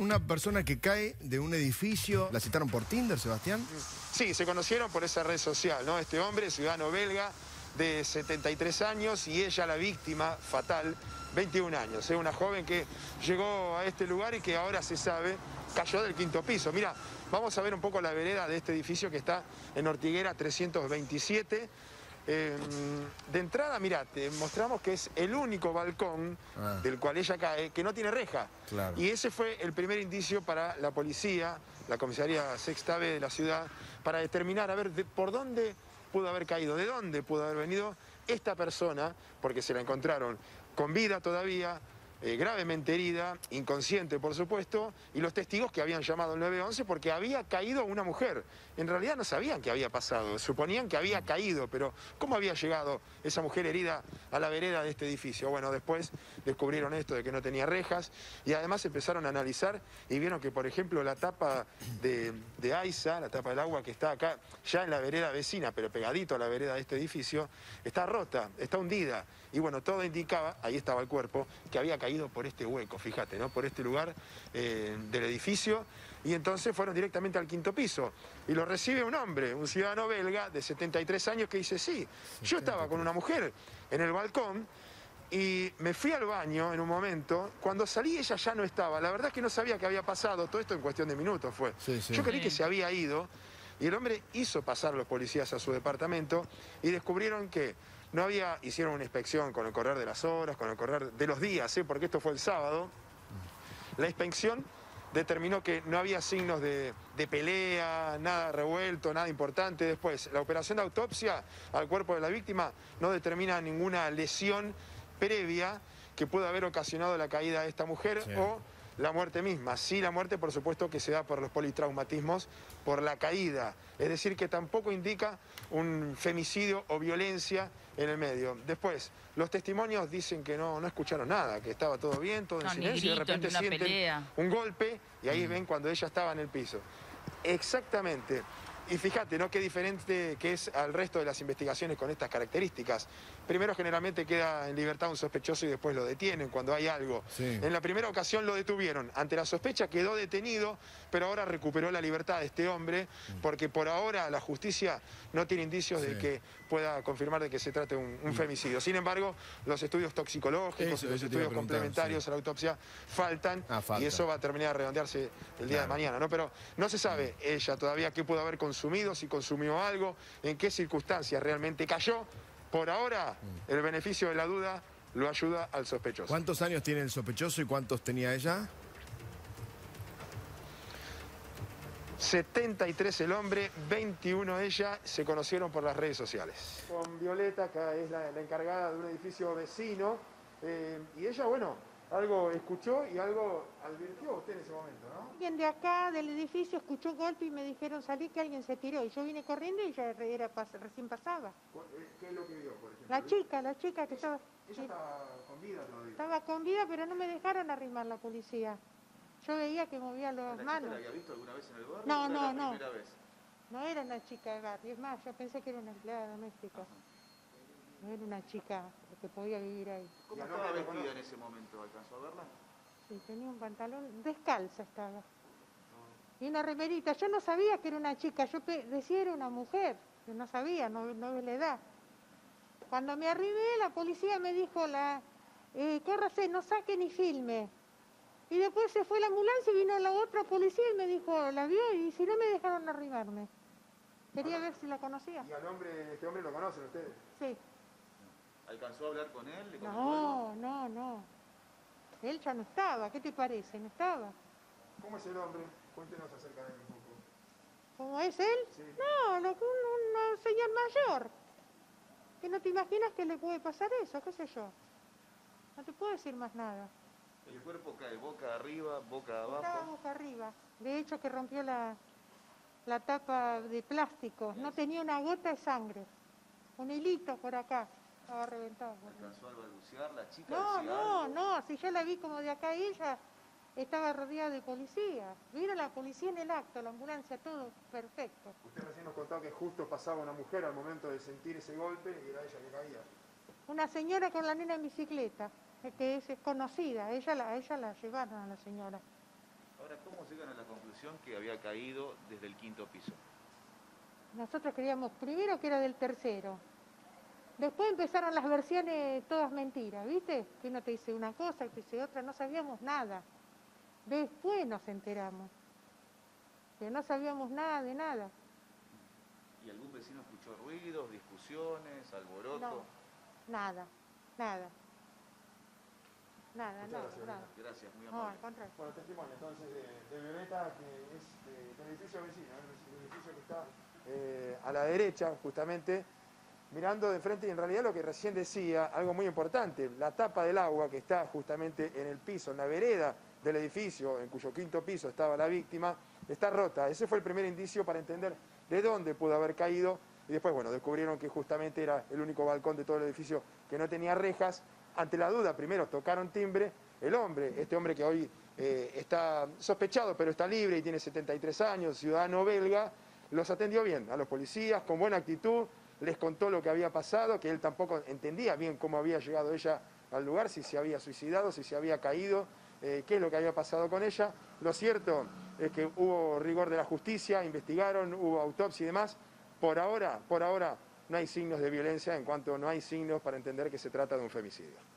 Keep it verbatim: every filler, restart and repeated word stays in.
una persona que cae de un edificio. ¿La citaron por Tinder, Sebastián? Sí, se conocieron por esa red social, ¿no? Este hombre, ciudadano belga, de setenta y tres años, y ella, la víctima fatal, veintiún años. Es una joven que llegó a este lugar y que ahora se sabe cayó del quinto piso. Mira, vamos a ver un poco la vereda de este edificio que está en Ortiguera trescientos veintisiete. Eh, de entrada, mira, te mostramos que es el único balcón ah. del cual ella cae que no tiene reja. Claro. Y ese fue el primer indicio para la policía, la comisaría Sexta B de la ciudad, para determinar a ver de, por dónde pudo haber caído, de dónde pudo haber venido esta persona, porque se la encontraron con vida todavía, eh, gravemente herida, inconsciente por supuesto, y los testigos que habían llamado al nueve once porque había caído una mujer. En realidad no sabían qué había pasado, suponían que había caído, pero ¿cómo había llegado esa mujer herida a la vereda de este edificio? Bueno, después descubrieron esto de que no tenía rejas y además empezaron a analizar y vieron que, por ejemplo, la tapa de, de AISA, la tapa del agua que está acá, ya en la vereda vecina, pero pegadito a la vereda de este edificio, está rota, está hundida. Y bueno, todo indicaba, ahí estaba el cuerpo, que había caído por este hueco, fíjate, ¿no? Por este lugar eh, del edificio. Y entonces fueron directamente al quinto piso. Y lo recibe un hombre, un ciudadano belga de setenta y tres años que dice, sí, yo estaba con una mujer en el balcón y me fui al baño en un momento. Cuando salí ella ya no estaba. La verdad es que no sabía qué había pasado. Todo esto en cuestión de minutos fue. Sí, sí. Yo creí que se había ido y el hombre hizo pasar a los policías a su departamento y descubrieron que no había, hicieron una inspección con el correr de las horas, con el correr de los días, ¿eh? Porque esto fue el sábado. La inspección determinó que no había signos de, de pelea, nada revuelto, nada importante. Después, la operación de autopsia al cuerpo de la víctima no determina ninguna lesión previa que pueda haber ocasionado la caída de esta mujer sí. o la muerte misma. Sí, la muerte, por supuesto, que se da por los politraumatismos, por la caída. Es decir, que tampoco indica un femicidio o violencia en el medio. Después, los testimonios dicen que no, no escucharon nada, que estaba todo bien, todo en no, silencio, grito, y de repente sienten pelea. un golpe y ahí mm. ven cuando ella estaba en el piso. Exactamente. Y fíjate, ¿no? Qué diferente que es al resto de las investigaciones con estas características. Primero generalmente queda en libertad un sospechoso y después lo detienen cuando hay algo. Sí. En la primera ocasión lo detuvieron. Ante la sospecha quedó detenido, pero ahora recuperó la libertad de este hombre, porque por ahora la justicia no tiene indicios sí. de que pueda confirmar de que se trate de un, un femicidio. Sin embargo, los estudios toxicológicos eso, y los estudios complementarios sí. a la autopsia faltan ah, falta. y eso va a terminar de redondearse el día claro. de mañana, ¿no? Pero no se sabe ella todavía qué pudo haber consumido, si consumió algo, en qué circunstancias realmente cayó. Por ahora, el beneficio de la duda lo ayuda al sospechoso. ¿Cuántos años tiene el sospechoso y cuántos tenía ella? setenta y tres el hombre, veintiuno ella, se conocieron por las redes sociales. Con Violeta, que es la, la encargada de un edificio vecino, eh, y ella, bueno, algo escuchó y algo advirtió usted en ese momento, ¿no? Alguien de acá del edificio escuchó golpe y me dijeron salí que alguien se tiró. Y yo vine corriendo y ya era pas recién pasaba. ¿Qué es lo que vio, por ejemplo? La chica, la chica que ella, estaba... Ella estaba con vida todavía. Estaba con vida, pero no me dejaron arrimar la policía. Yo veía que movía las ¿La manos. chica la había visto alguna vez en el barrio? No, no, la no. Primera vez? No era una chica de barrio. Es más, yo pensé que era una empleada doméstica. Ajá. No era una chica que podía vivir ahí. ¿Cómo estaba vestida en ese momento? ¿Alcanzó a verla? Sí, tenía un pantalón, descalza estaba. Y una remerita. Yo no sabía que era una chica, yo decía era una mujer. Yo no sabía, no, no ve la edad. Cuando me arrimé, la policía me dijo, la, eh, córrase, no saque ni filme. Y después se fue la ambulancia y vino la otra policía y me dijo, la vio y si no me dejaron arrimarme. Quería ver si la conocía. ¿Y al hombre, este hombre lo conocen ustedes? Sí. ¿Alcanzó a hablar con él? ¿Le no, algo? no, no. Él ya no estaba, ¿qué te parece? No estaba. ¿Cómo es el hombre? Cuéntenos acerca de él un poco. ¿Cómo es él? Sí. No, lo, un, un señor mayor. Que no te imaginas que le puede pasar eso, qué sé yo. No te puedo decir más nada. ¿El cuerpo cae boca arriba, boca abajo? Estaba boca arriba. De hecho que rompió la, la tapa de plástico. No tenía una gota de sangre. Un hilito por acá. Estaba reventado. ¿Alcanzó a balbucear la chica? No, no, algo? no. Si yo la vi como de acá ella, estaba rodeada de policía. Vino la policía en el acto, la ambulancia, todo perfecto. Usted recién nos contó que justo pasaba una mujer al momento de sentir ese golpe y era ella que caía. Una señora con la nena en bicicleta, que es conocida. Ella la, ella la llevaron a la señora. Ahora, ¿Cómo llegan a la conclusión que había caído desde el quinto piso? Nosotros creíamos primero que era del tercero. Después empezaron las versiones todas mentiras, ¿viste? Que uno te dice una cosa, que te dice otra, no sabíamos nada. Después nos enteramos. Que no sabíamos nada de nada. ¿Y algún vecino escuchó ruidos, discusiones, alboroto? No, nada, nada. Nada, Muchas nada, gracias, nada. Gracias, muy No, amable. al contrario. Bueno, testimonio entonces de, de Violeta, que es eh, del edificio vecino, ¿eh? El edificio que está eh, a la derecha, justamente, mirando de frente, y en realidad lo que recién decía, algo muy importante, la tapa del agua que está justamente en el piso, en la vereda del edificio, en cuyo quinto piso estaba la víctima, está rota. Ese fue el primer indicio para entender de dónde pudo haber caído, y después, bueno, descubrieron que justamente era el único balcón de todo el edificio que no tenía rejas. Ante la duda, primero tocaron timbre, el hombre, este hombre que hoy eh, está sospechado, pero está libre y tiene setenta y tres años, ciudadano belga, los atendió bien a los policías, con buena actitud, les contó lo que había pasado, que él tampoco entendía bien cómo había llegado ella al lugar, si se había suicidado, si se había caído, eh, qué es lo que había pasado con ella. Lo cierto es que hubo rigor de la justicia, investigaron, hubo autopsia y demás. Por ahora, por ahora, no hay signos de violencia, en cuanto no hay signos para entender que se trata de un femicidio.